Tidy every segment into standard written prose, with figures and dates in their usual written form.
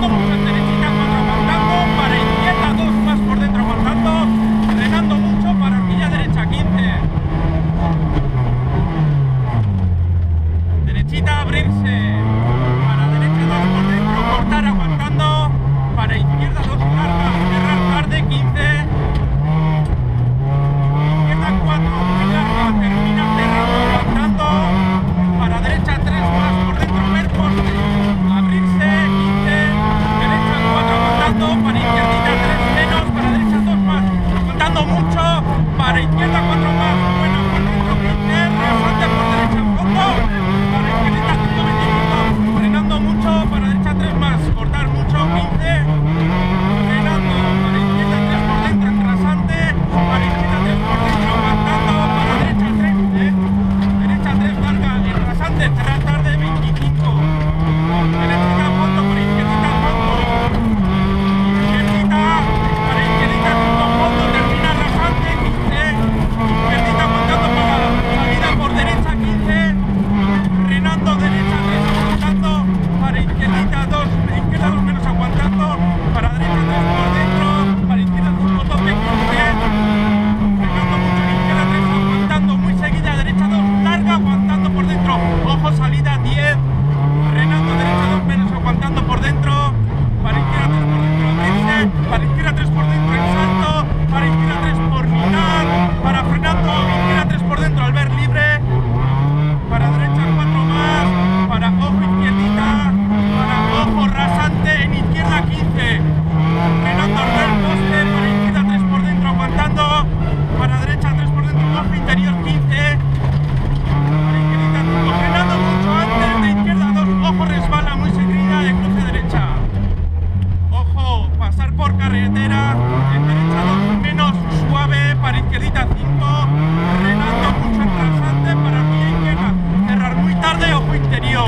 frenando mucho en derechita, 4 aguantando, para izquierda 2 más por dentro aguantando, frenando mucho para horquilla derecha 15. Derechita abrirse, para derecha 2 por dentro, cortar aguantando, para izquierda 2 larga, cerrar tarde 15. Izquierda 4 muy larga, termina cerrando aguantando, para derecha 3 más por dentro, ver poste, abrirse 15. Derecha 4 aguantando, para izquierdita 3 menos, para derecha 2 más, aguantando mucho, para izquierda 4 más, buena por dentro 15, rasante por derecha fondo, para izquierdita 5 25, frenando mucho, para derecha 3 más, cortar mucho 15, frenando, para izquierda 3 por dentro, en rasante, para izquierda 3 por dentro, aguantando, para derecha 3, derecha 3 larga, en rasante, cerrar tarde 25, derechita fondo, para izquierdita fondo, izquierdita, para izquierdita 5 fondo, termina rasante 15, izquierdita aguantando para salida por derecha 15, frenando derecha 3 aguantando, para izquierdita 2, izquierda 2 menos aguantando, para derecha 3 por dentro, para izquierda 5 tope 15, frenando mucho en izquierda 3 aguantando, muy seguida, derecha 2 larga aguantando por dentro, ojo salida 10, frenando derecha 2 menos aguantando por dentro, para izquierda 3 por dentro abrirse, para izquierda 3 por dentro en salto, para izquierda 3 por mirar, para frenando izquierda 3 por dentro al ver libre, para derecha 4 más, para ojo izquierdita, para ojo rasante en izquierda 15, frenando al ver poste, para izquierda 3 por dentro aguantando, para derecha 3 por dentro, ojo interior 15, para izquierdita 5, frenando mucho antes de izquierda 2, ojo resbala muy seguida de cruce derecha, ojo pasar por carretera, en derecha 2 menos suave, para izquierdita 5, frenando mucho en rasante, para horquilla izquierda, cerrar muy tarde, ojo interior,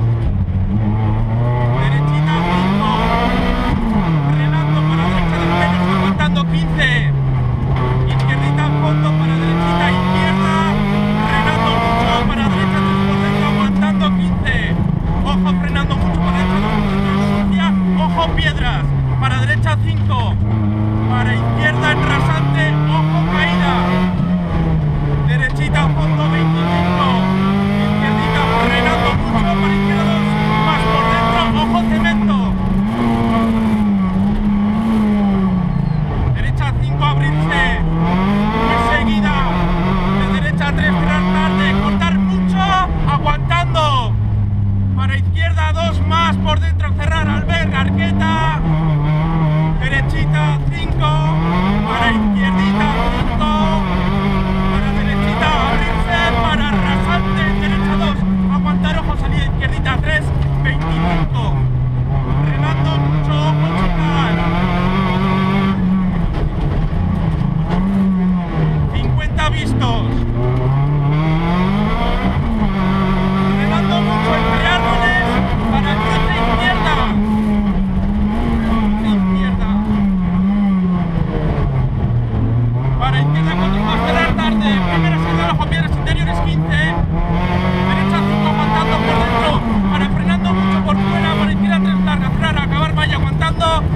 derechita 5, frenando para derecha 2 menos, aguantando 15, izquierdita fondo, para derechita izquierda, frenando mucho, para derecha 3 por dentro, aguantando 15, ojo frenando mucho, para derecha 2 por dentro, sucia, ojo piedras, para derecha 5, para izquierda en rasante, ojo caída, derechita fondo 25, izquierdita frenando mucho, para izquierda 2 más por dentro, ojo cemento, derecha 5 abrirse, muy seguida, de derecha 3 cerrar tarde, cortar mucho, aguantando, para izquierda 2 más por dentro, cerrar al ver arqueta, derechita 5, para izquierdita 5, para derechita abrirse, para rasante, derecha 2, aguantar ojo salida izquierdita 3, 25, frenando mucho, ojo chicar, 50 vistos, frenando mucho entre árboles, para cruce izquierda, para izquierda 4 más, cerrar tarde, primera salida al ojo, piedras interiores 15, derecha 5 aguantando por dentro, para frenando mucho por fuera, para izquierda 3 larga, cerrar, acabar vaya aguantando,